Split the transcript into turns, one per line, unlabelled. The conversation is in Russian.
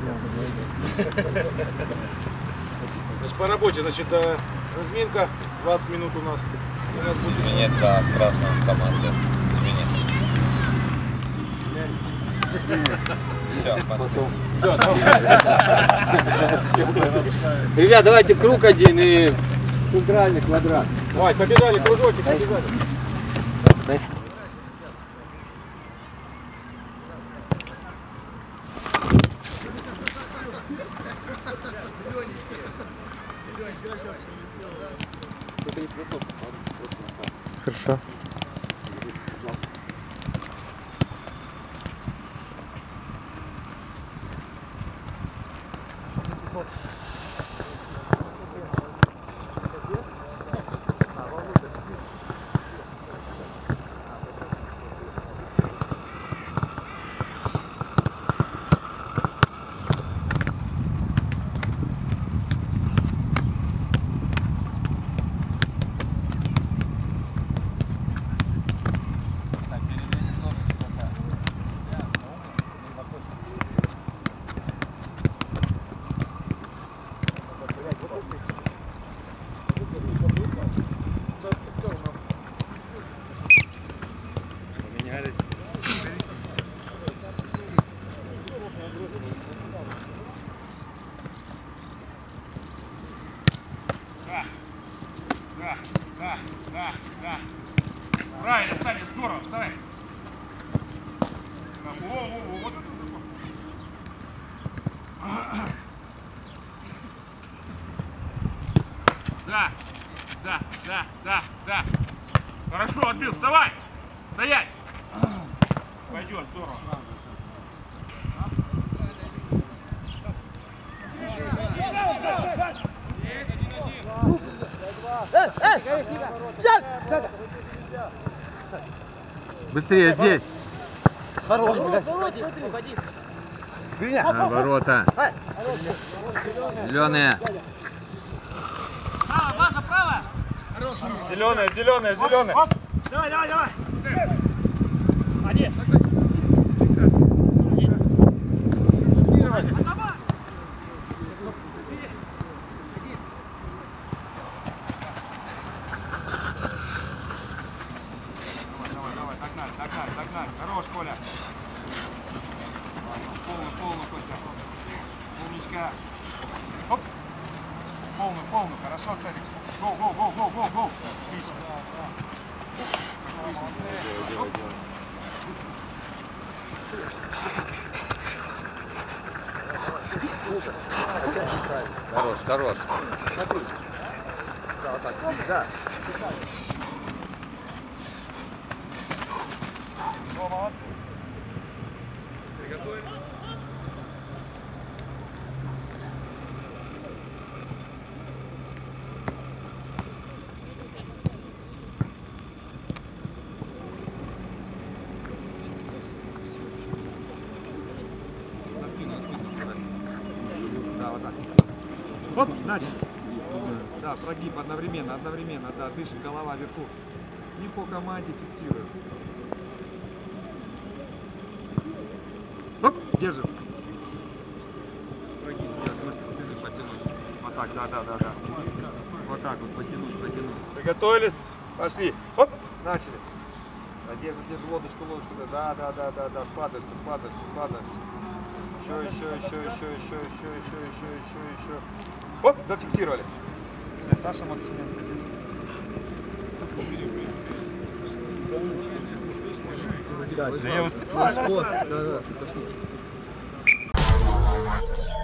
Значит, по работе, значит, разминка, 20 минут у нас.
Изменится красная команда. Все,
ребят, давайте круг один и центральный квадрат.
Давай, побежали, кружочек, побежали.
Хорошо.
Да. Правильно, встань, здорово, вставай. Вот это. Да. Хорошо, отбил, вставай. Стоять. Пойдет, здорово.
Быстрее здесь.
Хорош, блядь.
На ворота. Зеленые.
Право, база, право.
Зеленая.
Оп. Давай. Один.
Догнать. Хорош, Коля. Полный, Костя. Умничка. Оп. Полный. Хорошо, Царик. Гоу. Отлично.
Хорош.
Смотри. Да.
Молодцы. Приготовили? На спину. Да, вот так. Вот, начали. Да, прогиб одновременно, да, дышим, голова вверху. Не по команде фиксируем. Оп, держим. Прогиб, потянуть. Вот так, да. Вот так вот, потянуть. Приготовились? Пошли. Оп, начали. Держим лодочку. Да. Складываемся. Еще. Оп, зафиксировали. Саша Максименко. Да я его специально. Да, коснуться.